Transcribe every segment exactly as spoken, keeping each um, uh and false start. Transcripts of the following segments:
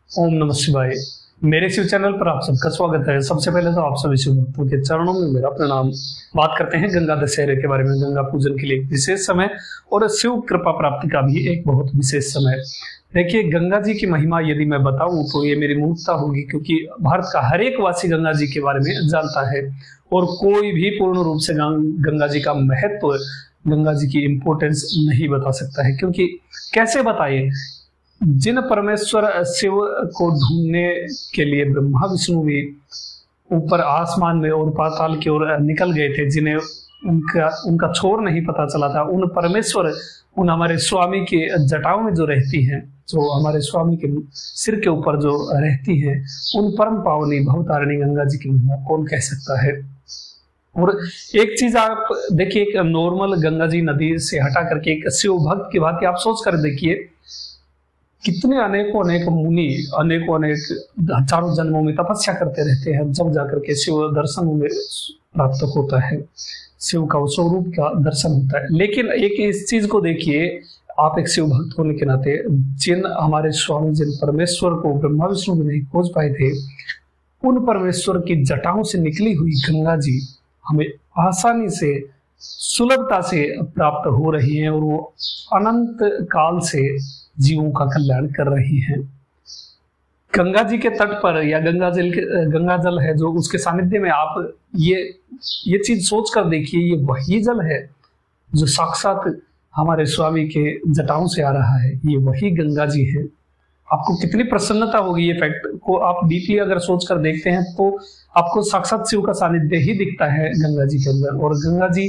ओम नमः शिवाय। मेरे शिव चैनल पर आप सबका स्वागत है। सबसे पहले तो आप सभी शिव भक्तों के चरणों में मेरा प्रणाम। बात करते हैं गंगा दशहरे के बारे में। गंगा पूजन के लिए एक विशेष समय और शिव कृपा प्राप्ति का भी एक बहुत विशेष समय। देखिए, गंगा जी की महिमा यदि मैं बताऊं तो ये मेरी मूर्खता होगी, क्योंकि भारत का हर एक वासी गंगा जी के बारे में जानता है और कोई भी पूर्ण रूप से गंगा जी का महत्व, गंगा जी की इंपॉर्टेंस नहीं बता सकता है। क्योंकि कैसे बताइए, जिन परमेश्वर शिव को ढूंढने के लिए ब्रह्मा विष्णु भी ऊपर आसमान में और पाताल की ओर निकल गए थे, जिन्हें उनका उनका छोर नहीं पता चला था, उन परमेश्वर, उन हमारे स्वामी के जटाओं में जो रहती हैं, जो हमारे स्वामी के सिर के ऊपर जो रहती हैं, उन परम पावनी भवतारिणी गंगा जी की महिमा कौन कह सकता है। और एक चीज आप देखिए, एक नॉर्मल गंगा जी नदी से हटा करके एक शिव भक्त की भांति आप सोच कर देखिए, कितने अनेकों अनेक मुनि अनेकों अनेक हजारों जन्मों में तपस्या करते रहते हैं, जब जाकर के शिव दर्शन में प्राप्त होता है, शिव का स्वरूप का दर्शन होता है। लेकिन एक इस चीज को देखिए, आप एक शिव भक्त होने के नाते, जिन हमारे स्वामी, जिन परमेश्वर को ब्रह्मा विष्णु भी नहीं खोज पाए थे, उन परमेश्वर की जटाओं से निकली हुई गंगा जी हमें आसानी से, सुलभता से प्राप्त हो रही है और वो अनंत काल से जीवों का कल्याण कर रही हैं। गंगा जी के तट पर या गंगा जल के गंगा जल है जो उसके सानिध्य में, आप ये ये चीज सोच कर देखिए, ये वही जल है जो साक्षात हमारे स्वामी के जटाओं से आ रहा है। ये वही गंगा जी है। आपको कितनी प्रसन्नता होगी, ये फैक्ट को आप डीपली अगर सोच कर देखते हैं तो आपको साक्षात शिव का सानिध्य ही दिखता है गंगा जी के अंदर। और गंगा जी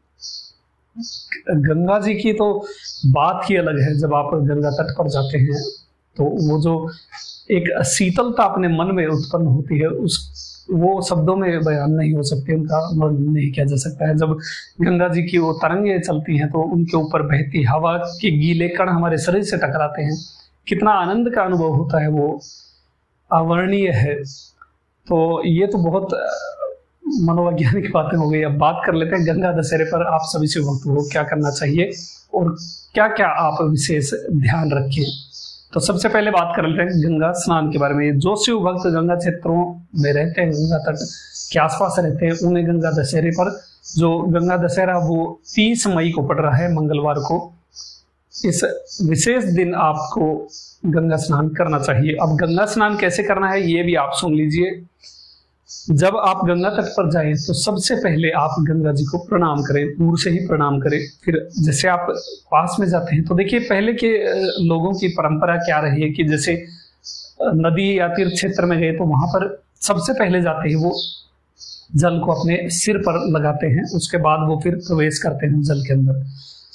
गंगा जी की तो बात ही अलग है। जब आप गंगा तट पर जाते हैं तो वो जो एक शीतलता अपने मन में उत्पन्न होती है, उस वो शब्दों में बयान नहीं हो सकती, उनका वर्णन नहीं किया जा सकता है। जब गंगा जी की वो तरंगे चलती हैं तो उनके ऊपर बहती हवा के गीले कण हमारे शरीर से टकराते हैं, कितना आनंद का अनुभव होता है, वो अवर्णीय है। तो ये तो बहुत मनोवैज्ञानिक बातें हो गई। अब बात कर लेते हैं गंगा दशहरे पर आप सभी शिव भक्तों को क्या करना चाहिए और क्या क्या आप विशेष ध्यान रखें। तो सबसे पहले बात कर लेते हैं गंगा स्नान के बारे में। जो शिव भक्त गंगा क्षेत्रों में रहते हैं, गंगा तट के आसपास रहते हैं, उन्हें गंगा दशहरे पर, जो गंगा दशहरा वो तीस मई को पड़ रहा है, मंगलवार को, इस विशेष दिन आपको गंगा स्नान करना चाहिए। अब गंगा स्नान कैसे करना है ये भी आप सुन लीजिए। जब आप गंगा तट पर जाएं तो सबसे पहले आप गंगा जी को प्रणाम करें, दूर से ही प्रणाम करें। फिर जैसे आप पास में जाते हैं तो देखिए, पहले के लोगों की परंपरा क्या रही है कि जैसे नदी या तीर्थ क्षेत्र में गए तो वहां पर सबसे पहले जाते ही वो जल को अपने सिर पर लगाते हैं, उसके बाद वो फिर प्रवेश करते हैं जल के अंदर।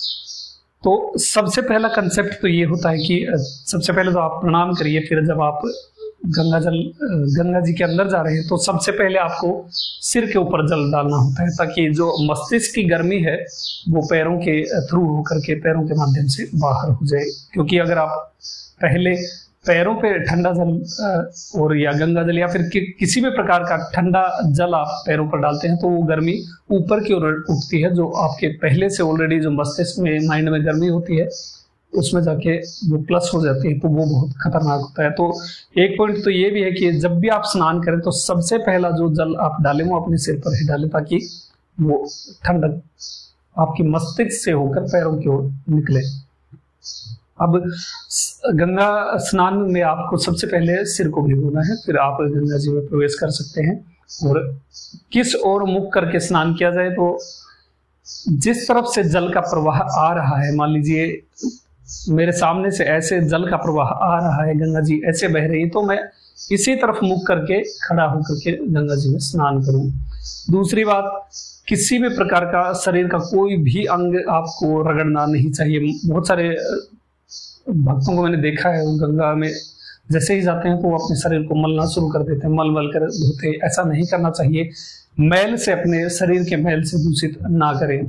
तो सबसे पहला कंसेप्ट तो ये होता है कि सबसे पहले तो आप प्रणाम करिए। फिर जब आप गंगा जल गंगा जी के अंदर जा रहे हैं तो सबसे पहले आपको सिर के ऊपर जल डालना होता है, ताकि जो मस्तिष्क की गर्मी है वो पैरों के थ्रू होकर के, पैरों के माध्यम से बाहर हो जाए। क्योंकि अगर आप पहले पैरों पे ठंडा जल और या गंगा जल या फिर कि, किसी भी प्रकार का ठंडा जल आप पैरों पर डालते हैं तो वो गर्मी ऊपर की ओर उठती है, जो आपके पहले से ऑलरेडी जो मस्तिष्क में, माइंड में गर्मी होती है, उसमें जाके वो प्लस हो जाती है, तो वो बहुत खतरनाक होता है। तो एक पॉइंट तो ये भी है कि जब भी आप स्नान करें तो सबसे पहला जो जल आप डालें वो अपने सिर पर ही डालें, ताकि वो ठंडक आपकी मस्तिष्क से होकर पैरों की ओर निकले। अब गंगा स्नान में आपको सबसे पहले सिर को भिगोना है, फिर आप गंगा जी में प्रवेश कर सकते हैं। और किस ओर मुख करके स्नान किया जाए, तो जिस तरफ से जल का प्रवाह आ रहा है, मान लीजिए मेरे सामने से ऐसे जल का प्रवाह आ रहा है, गंगा जी ऐसे बह रही है, तो मैं इसी तरफ मुख करके खड़ा होकर के गंगा जी में स्नान करूं। दूसरी बात, किसी भी प्रकार का शरीर का कोई भी अंग आपको रगड़ना नहीं चाहिए। बहुत सारे भक्तों को मैंने देखा है, वो गंगा में जैसे ही जाते हैं तो वो अपने शरीर को मलना शुरू कर देते हैं, मल मल कर धोते। ऐसा नहीं करना चाहिए। मैल से, अपने शरीर के मैल से दूषित ना करें।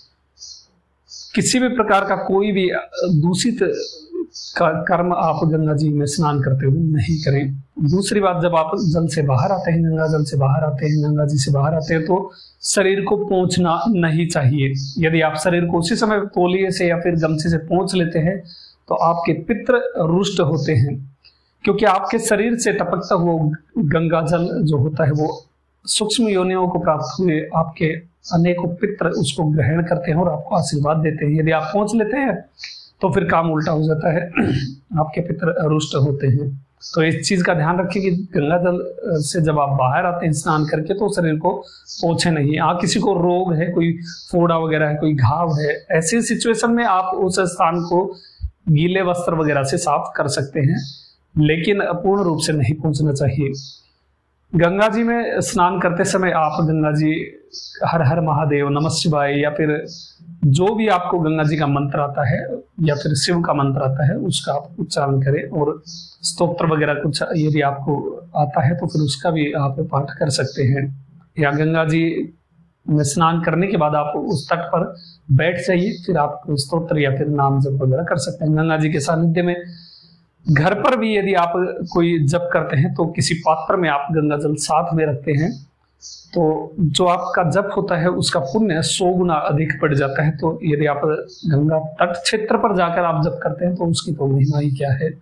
किसी भी प्रकार का कोई भी दूषित का कर्म आप गंगा जी में स्नान करते हुए नहीं करें। दूसरी बात, जब आप जल से बाहर आते हैं, गंगा जल से बाहर आते हैं, गंगा जी से बाहर आते हैं, तो शरीर को पोंछना नहीं चाहिए। यदि आप शरीर को उसी समय तौलिए से या फिर गमछे से पोंछ लेते हैं तो आपके पितृ रुष्ट होते हैं। क्योंकि आपके शरीर से टपकता हुआ गंगा जल जो होता है वो सूक्ष्म योनियों को प्राप्त हुए आपके अनेकों पितर उसको ग्रहण करते हैं और आपको आशीर्वाद देते हैं। यदि आप पहुंच लेते हैं तो फिर काम उल्टा हो जाता है, आपके पितर रुष्ट होते हैं। तो इस चीज का ध्यान रखिए कि गंगा जल से जब आप बाहर आते हैं स्नान करके तो शरीर को पोंछे नहीं। हाँ, किसी को रोग है, कोई फोड़ा वगैरह है, कोई घाव है, ऐसी सिचुएशन में आप उस स्थान को गीले वस्त्र वगैरह से साफ कर सकते हैं, लेकिन पूर्ण रूप से नहीं पहुंचना चाहिए। गंगा जी में स्नान करते समय आप गंगा जी हर हर महादेव, नमः शिवाय या फिर जो भी आपको गंगा जी का मंत्र आता है या फिर शिव का मंत्र आता है उसका आप उच्चारण करें, और स्तोत्र वगैरह कुछ यदि आपको आता है तो फिर उसका भी आप पाठ कर सकते हैं। या गंगा जी में स्नान करने के बाद आप उस तट पर बैठ जाइए, फिर आप स्तोत्र या फिर नाम जप वगैरह कर सकते हैं। गंगा जी के सानिध्य में घर पर भी यदि आप कोई जप करते हैं तो किसी पात्र में आप गंगा जल साथ में रखते हैं तो जो आपका जप होता है उसका पुण्य सौ गुना अधिक बढ़ जाता है। तो यदि आप गंगा तट क्षेत्र पर जाकर आप जप करते हैं तो उसकी तो महिमा ही क्या है।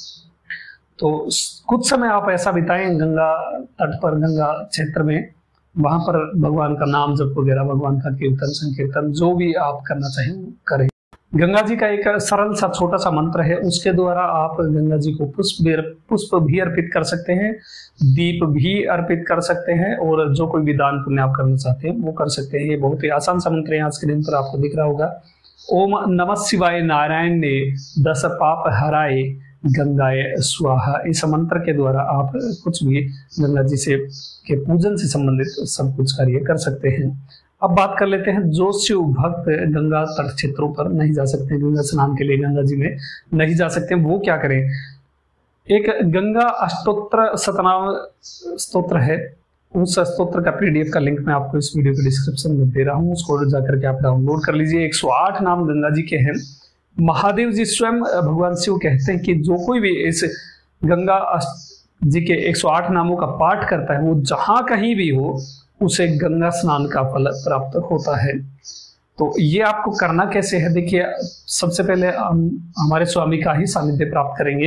तो कुछ समय आप ऐसा बिताएं गंगा तट पर, गंगा क्षेत्र में, वहां पर भगवान का नाम जप वगैरह, भगवान का कीर्तन संकीर्तन जो भी आप करना चाहें करें। गंगा जी का एक सरल सा छोटा सा मंत्र है, उसके द्वारा आप गंगा जी को पुष्प भी पुष्प भी अर्पित कर सकते हैं, दीप भी अर्पित कर सकते हैं, और जो कोई भी दान पुण्य आप करना चाहते हैं वो कर सकते हैं। ये बहुत ही आसान सा मंत्र है, आज के दिन पर आपको दिख रहा होगा। ओम नमः शिवाय नारायण ने दस पाप हराए गंगाए स्वाहा। इस मंत्र के द्वारा आप कुछ भी गंगा जी से के पूजन से संबंधित सब कुछ कार्य कर सकते हैं। अब बात कर लेते हैं जो शिव भक्त गंगा तट क्षेत्रों पर नहीं जा सकते, गंगा स्नान के लिए गंगा जी में नहीं जा सकते, वो क्या करें। एक गंगा अष्टोत्तर शतनाम स्तोत्र है, उस स्तोत्र का पीडीएफ का लिंक मैं आपको इस वीडियो के डिस्क्रिप्शन में दे रहा हूँ, उसको जाकर के आप डाउनलोड कर लीजिए। एक सौ आठ नाम गंगा जी के हैं। महादेव जी स्वयं भगवान शिव कहते हैं कि जो कोई भी इस गंगा जी के एक सौ आठ नामों का पाठ करता है वो जहां कहीं भी हो उसे गंगा स्नान का फल प्राप्त होता है। तो ये आपको करना कैसे है, देखिए सबसे पहले हम हमारे स्वामी का ही सानिध्य प्राप्त करेंगे,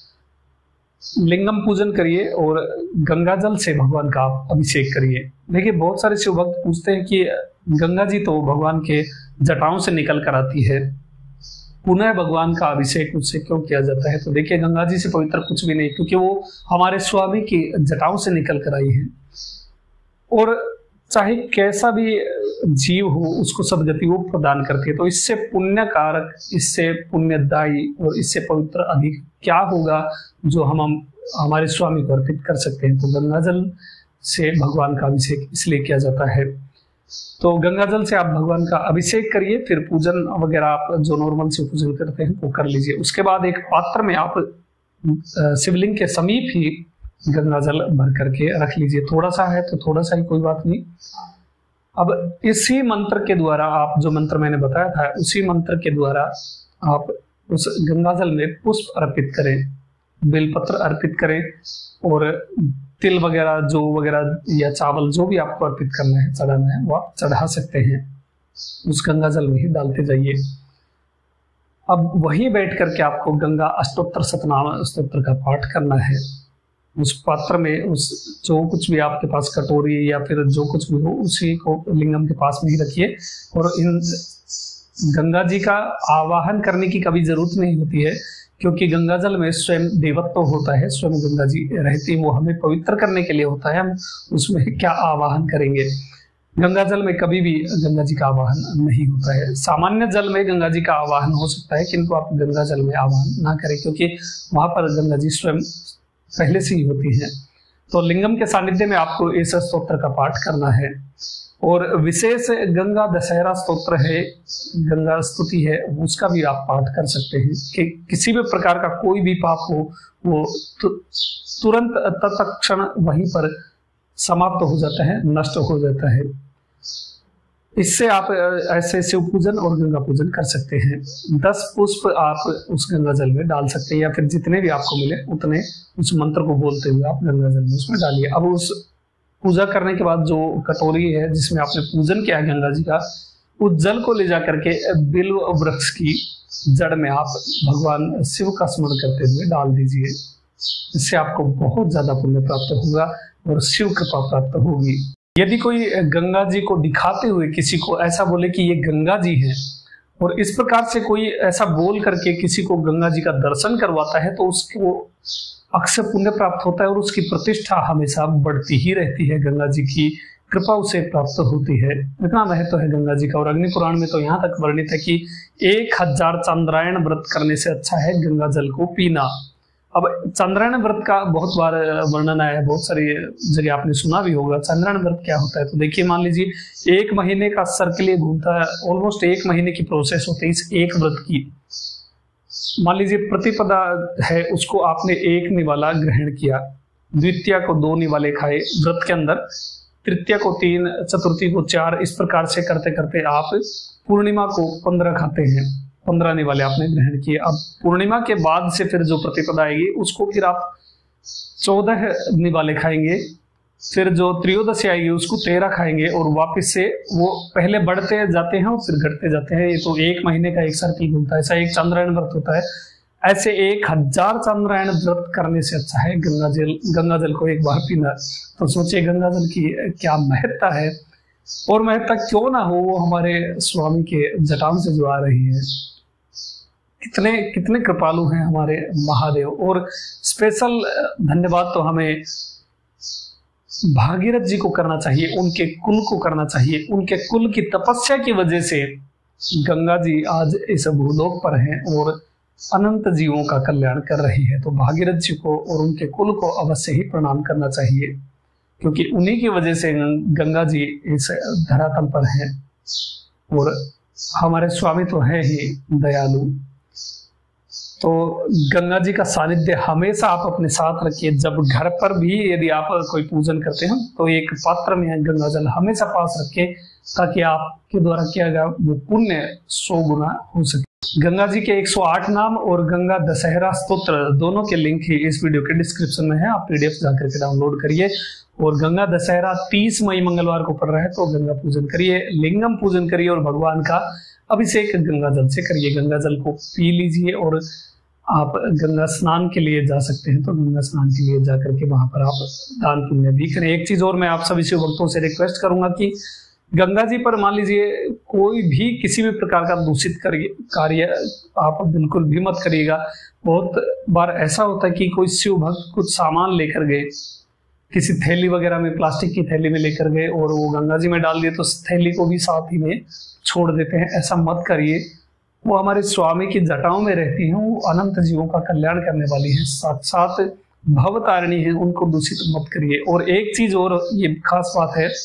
लिंगम पूजन करिए और गंगा जल से भगवान का आप अभिषेक करिए। देखिए बहुत सारे शिव भक्त पूछते हैं कि गंगा जी तो भगवान के जटाओं से निकल कर आती है, पुनः भगवान का अभिषेक उससे क्यों किया जाता है। तो देखिए गंगा जी से पवित्र कुछ भी नहीं, क्योंकि वो हमारे स्वामी की जटाओं से निकल कर आई है, और चाहे कैसा भी जीव हो उसको सदगति वो प्रदान करती है। तो इससे पुण्य कारक, इससे पुण्यदायी और इससे पवित्र अधिक क्या होगा जो हम, हम हमारे स्वामी को अर्पित कर सकते हैं। तो गंगा जल से भगवान का अभिषेक इसलिए किया जाता है। तो गंगा जल से आप भगवान का अभिषेक करिए, फिर पूजन वगैरह आप जो नॉर्मल से पूजन करते हैं वो कर लीजिए। उसके बाद एक पात्र में आप शिवलिंग के समीप ही गंगा जल भर करके रख लीजिए। थोड़ा सा है तो थोड़ा सा ही, कोई बात नहीं। अब इसी मंत्र के द्वारा आप, जो मंत्र मैंने बताया था उसी मंत्र के द्वारा आप उस गंगा जल में पुष्प अर्पित करें, बेलपत्र अर्पित करें, और तिल वगैरह जो वगैरह या चावल जो भी आपको अर्पित करना है, चढ़ाना है, वो आप चढ़ा सकते हैं। उस गंगा जल में ही डालते जाइए। अब वहीं बैठ करके आपको गंगा अष्टोत्तर शतनाम स्तोत्र का पाठ करना है। उस पात्र में उस जो कुछ भी आपके पास कटोरी या फिर जो कुछ भी हो उसी को लिंगम के पास में ही रखिए, और इन गंगा जी का आवाहन करने की कभी जरूरत नहीं होती है, क्योंकि गंगा जल में स्वयं देवत्व होता है, स्वयं गंगा जी रहती है, वो हमें पवित्र करने के लिए होता है। हम उसमें क्या आवाहन करेंगे। गंगा जल में कभी भी गंगा जी का आवाहन नहीं होता है। सामान्य जल में गंगा जी का आवाहन हो सकता है, किंतु आप गंगा जल में आवाहन ना करें, क्योंकि वहां पर गंगा जी स्वयं पहले से ही होती है। तो लिंगम के सानिध्य में आपको इस स्तोत्र का पाठ करना है। और विशेष गंगा दशहरा स्तोत्र है, गंगा स्तुति है, उसका भी आप पाठ कर सकते हैं कि किसी भी प्रकार का कोई भी पाप हो वो तु, तुरंत तत्क्षण वहीं पर समाप्त हो जाता है, नष्ट हो जाता है। इससे आप ऐसे शिव पूजन और गंगा पूजन कर सकते हैं। दस पुष्प आप उस गंगा जल में डाल सकते हैं, या फिर जितने भी आपको मिले उतने उस मंत्र को बोलते हुए आप गंगा जल में उसमें डालिए। अब उस पूजा करने के बाद जो कटोरी है जिसमें आपने पूजन किया है गंगा जी का, उस जल को ले जाकर के बिल्व वृक्ष की जड़ में आप भगवान शिव का स्मरण करते हुए डाल दीजिए। इससे आपको बहुत ज्यादा पुण्य प्राप्त होगा और शिव कृपा प्राप्त होगी। यदि कोई गंगा जी को दिखाते हुए किसी को ऐसा बोले कि ये गंगा जी है, और इस प्रकार से कोई ऐसा बोल करके किसी को गंगा जी का दर्शन करवाता है, तो उसको अक्षय पुण्य प्राप्त होता है और उसकी प्रतिष्ठा हमेशा बढ़ती ही रहती है। गंगा जी की कृपा उसे प्राप्त होती है। इतना महत्व है गंगा जी का। और अग्नि पुराण में तो यहाँ तक वर्णित है कि एक हजार चंद्रायण व्रत करने से अच्छा है गंगा जल को पीना। अब चंद्रायण व्रत का बहुत बार वर्णन आया है, बहुत सारी जगह आपने सुना भी होगा। चंद्रायण व्रत क्या होता है? तो देखिए, मान लीजिए एक महीने का सर्कल ये घूमता है, ऑलमोस्ट एक महीने की प्रोसेस होती है इस एक व्रत की। मान लीजिए प्रतिपदा है, उसको आपने एक निवाला ग्रहण किया, द्वितीया को दो निवाले खाए व्रत के अंदर, तृतीया को तीन, चतुर्थी को चार, इस प्रकार से करते करते आप पूर्णिमा को पंद्रह खाते हैं, पंद्रह निवाले आपने ग्रहण किए। अब पूर्णिमा के बाद से फिर जो प्रतिपदा आएगी उसको फिर आप चौदह निवाले खाएंगे, फिर जो त्रयोदशी आएगी उसको तेरह खाएंगे, और वापस से वो पहले बढ़ते जाते हैं और फिर घटते जाते हैं। ये तो एक महीने का एक सर्कल घूमता है। ऐसा एक चंद्रायण व्रत होता है। ऐसे एक हजार चंद्रायण व्रत करने से अच्छा है गंगा जल गंगा जल को एक बार पीना। तो सोचिए गंगा जल की क्या महत्ता है, और महत्ता क्यों ना हो, वो हमारे स्वामी के जटाओं से जो आ रही है। कितने कितने कृपालु हैं हमारे महादेव। और स्पेशल धन्यवाद तो हमें भागीरथ जी को करना चाहिए, उनके कुल को करना चाहिए। उनके कुल की तपस्या की वजह से गंगा जी आज इस भूलोक पर हैं और अनंत जीवों का कल्याण कर रही है। तो भागीरथ जी को और उनके कुल को अवश्य ही प्रणाम करना चाहिए, क्योंकि उन्हीं की वजह से गंगा जी इस धरातल पर हैं। और हमारे स्वामी तो है ही दयालु। तो गंगा जी का सानिध्य हमेशा आप अपने साथ रखिए। जब घर पर भी यदि आप कोई पूजन करते हैं तो एक पात्र में गंगा जल हमेशा पास रखें, ताकि आपके द्वारा किया गया वो पुण्य सौ गुना हो सके। गंगा जी के एक सौ आठ नाम और गंगा दशहरा स्तोत्र दोनों के लिंक ही इस वीडियो के डिस्क्रिप्शन में है। आप पीडीएफ जाकर के डाउनलोड करिए। और गंगा दशहरा तीस मई मंगलवार को पड़ रहा है, तो गंगा पूजन करिए, लिंगम पूजन करिए और भगवान का अभिषेक गंगा जल से करिए। गंगा जल को पी लीजिए। और आप गंगा स्नान के लिए जा सकते हैं तो गंगा स्नान के लिए जाकर के वहां पर आप दान पुण्य भी करें। एक चीज और मैं आप सभी शिव भक्तों से रिक्वेस्ट करूंगा कि गंगा जी पर मान लीजिए कोई भी किसी भी प्रकार का दूषित कार्य आप बिल्कुल भी मत करिएगा। बहुत बार ऐसा होता है कि कोई शिव भक्त कुछ सामान लेकर गए, किसी थैली वगैरह में, प्लास्टिक की थैली में लेकर गए और वो गंगा जी में डाल दिए, तो थैली को भी साथ ही में छोड़ देते हैं। ऐसा मत करिए। वो हमारे स्वामी की जटाओं में रहती हैं, वो अनंत जीवों का कल्याण करने वाली हैं, साक्षात भवतारिणी है, उनको दूषित मत करिए। और एक चीज और ये खास बात है,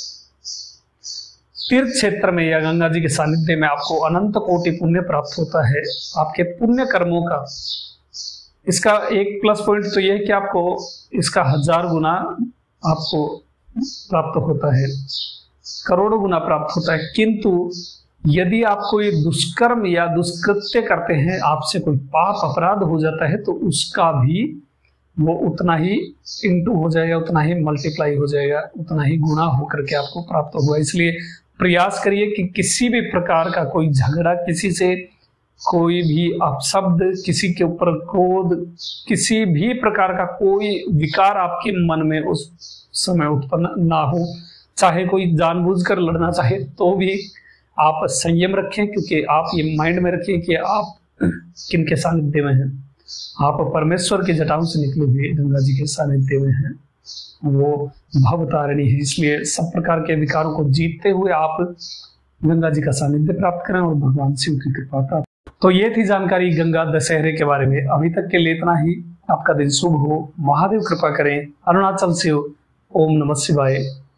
तीर्थ क्षेत्र में या गंगा जी के सानिध्य में आपको अनंत कोटि पुण्य प्राप्त होता है आपके पुण्य कर्मों का। इसका एक प्लस पॉइंट तो यह है कि आपको इसका हजार गुना आपको प्राप्त होता है, करोड़ों गुना प्राप्त होता है। किंतु यदि आप कोई दुष्कर्म या दुष्कृत्य करते हैं, आपसे कोई पाप अपराध हो जाता है, तो उसका भी वो उतना ही इंटू हो जाएगा, उतना ही मल्टीप्लाई हो जाएगा, उतना ही गुना होकर के आपको प्राप्त होगा। इसलिए प्रयास करिए कि किसी भी प्रकार का कोई झगड़ा, किसी से कोई भी अपशब्द, किसी के ऊपर क्रोध, किसी भी प्रकार का कोई विकार आपके मन में उस समय उत्पन्न ना हो। चाहे कोई जानबूझकर लड़ना चाहे तो भी आप संयम रखें, क्योंकि आप ये माइंड में रखें कि आप किनके सानिध्य में हैं। आप परमेश्वर के जटाओं से निकले हुए गंगा जी के सानिध्य में हैं, वो भवतारिणी है। इसलिए सब प्रकार के विकारों को जीतते हुए आप गंगा जी का सानिध्य प्राप्त करें और भगवान शिव की कृपा प्राप्त। तो ये थी जानकारी गंगा दशहरे के बारे में। अभी तक के लिए इतना ही। आपका दिन शुभ हो, महादेव कृपा करें। अरुणाचल शिव। ओम नमः शिवाय।